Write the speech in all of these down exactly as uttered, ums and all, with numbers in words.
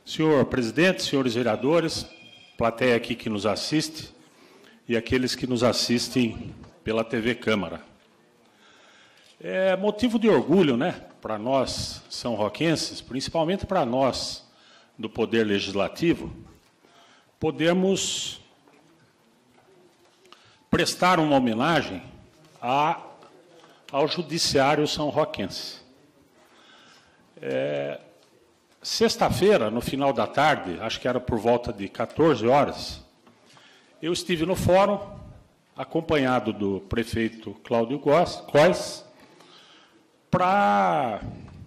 Senhor presidente, senhores vereadores, plateia aqui que nos assiste e aqueles que nos assistem pela T V Câmara. É motivo de orgulho, né, para nós são-roquenses, principalmente para nós do Poder Legislativo, podermos prestar uma homenagem a, ao Judiciário são-roquense. É, Sexta-feira, no final da tarde, acho que era por volta de quatorze horas, eu estive no fórum, acompanhado do prefeito Cláudio Góes, para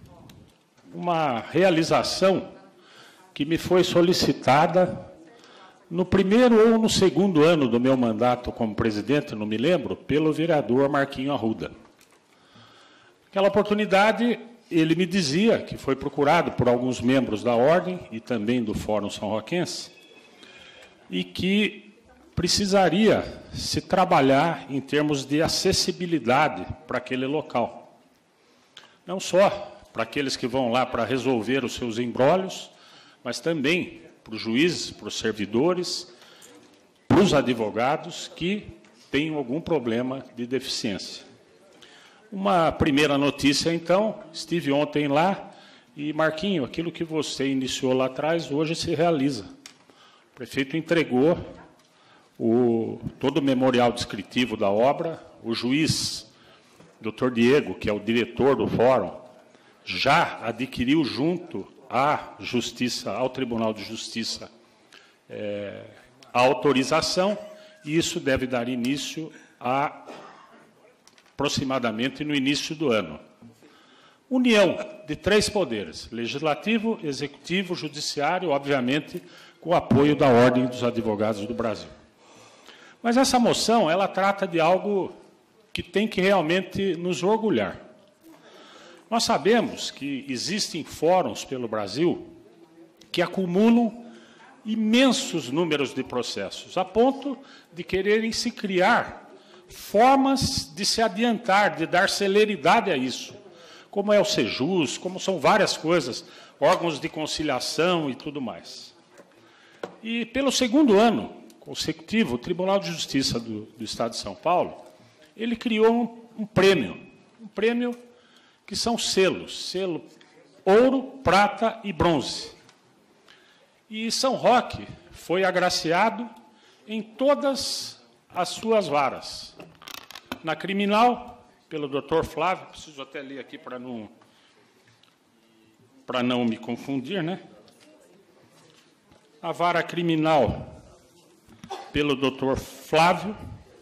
uma realização que me foi solicitada no primeiro ou no segundo ano do meu mandato como presidente, não me lembro, pelo vereador Marquinho Arruda. Naquela oportunidade, ele me dizia que foi procurado por alguns membros da Ordem e também do Fórum São-Roquense e que precisaria se trabalhar em termos de acessibilidade para aquele local. Não só para aqueles que vão lá para resolver os seus embrólios, mas também para os juízes, para os servidores, para os advogados que tenham algum problema de deficiência. Uma primeira notícia, então, estive ontem lá e, Marquinho, aquilo que você iniciou lá atrás, hoje se realiza. O prefeito entregou o, todo o memorial descritivo da obra, o juiz, doutor Diego, que é o diretor do fórum, já adquiriu junto à Justiça, ao Tribunal de Justiça, é, a autorização, e isso deve dar início a aproximadamente no início do ano. União de três poderes, legislativo, executivo, judiciário, obviamente, com o apoio da Ordem dos Advogados do Brasil. Mas essa moção, ela trata de algo que tem que realmente nos orgulhar. Nós sabemos que existem fóruns pelo Brasil que acumulam imensos números de processos, a ponto de quererem se criar formas de se adiantar, de dar celeridade a isso, como é o Sejus, como são várias coisas, órgãos de conciliação e tudo mais. E, pelo segundo ano consecutivo, o Tribunal de Justiça do, do Estado de São Paulo, ele criou um, um prêmio, um prêmio que são selos, selo ouro, prata e bronze. E São Roque foi agraciado em todas as suas varas. Na criminal, pelo doutor Flávio, preciso até ler aqui para não, para não me confundir, né? A vara criminal, pelo doutor Flávio,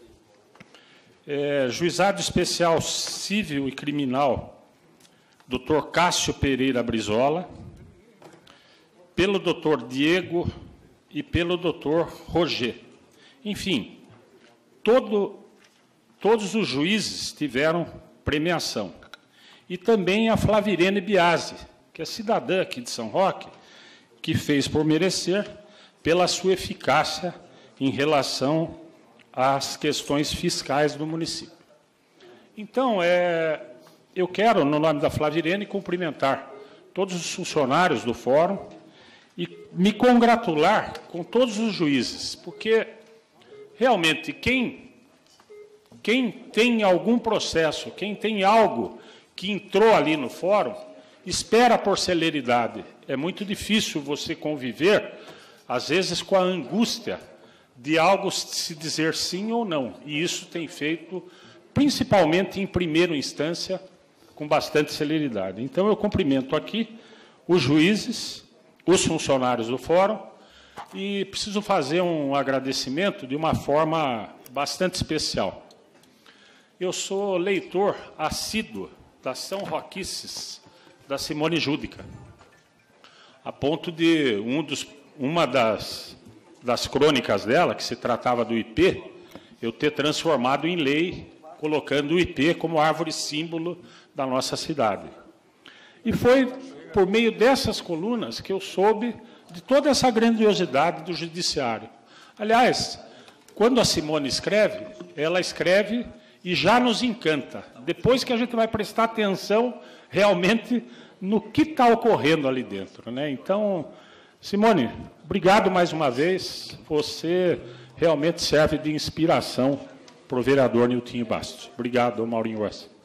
é, Juizado Especial Civil e Criminal, doutor Cássio Pereira Brizola, pelo doutor Diego e pelo doutor Roger. Enfim, Todo, todos os juízes tiveram premiação. E também a Flavirene Biasi, que é cidadã aqui de São Roque, que fez por merecer pela sua eficácia em relação às questões fiscais do município. Então, é, eu quero, no nome da Flavirene, cumprimentar todos os funcionários do Fórum e me congratular com todos os juízes, porque realmente, quem, quem tem algum processo, quem tem algo que entrou ali no fórum, espera por celeridade. É muito difícil você conviver, às vezes, com a angústia de algo se dizer sim ou não. E isso tem feito, principalmente em primeira instância, com bastante celeridade. Então, eu cumprimento aqui os juízes, os funcionários do fórum, e preciso fazer um agradecimento de uma forma bastante especial. Eu sou leitor assíduo das São Roquices, da Simone Júdica, a ponto de um dos, uma das, das crônicas dela, que se tratava do I P, eu ter transformado em lei, colocando o I P como árvore símbolo da nossa cidade. E foi por meio dessas colunas que eu soube de toda essa grandiosidade do judiciário. Aliás, quando a Simone escreve, ela escreve e já nos encanta. Depois que a gente vai prestar atenção realmente no que está ocorrendo ali dentro, né? Então, Simone, obrigado mais uma vez. Você realmente serve de inspiração para o vereador Niltinho Bastos. Obrigado, Maurinho West.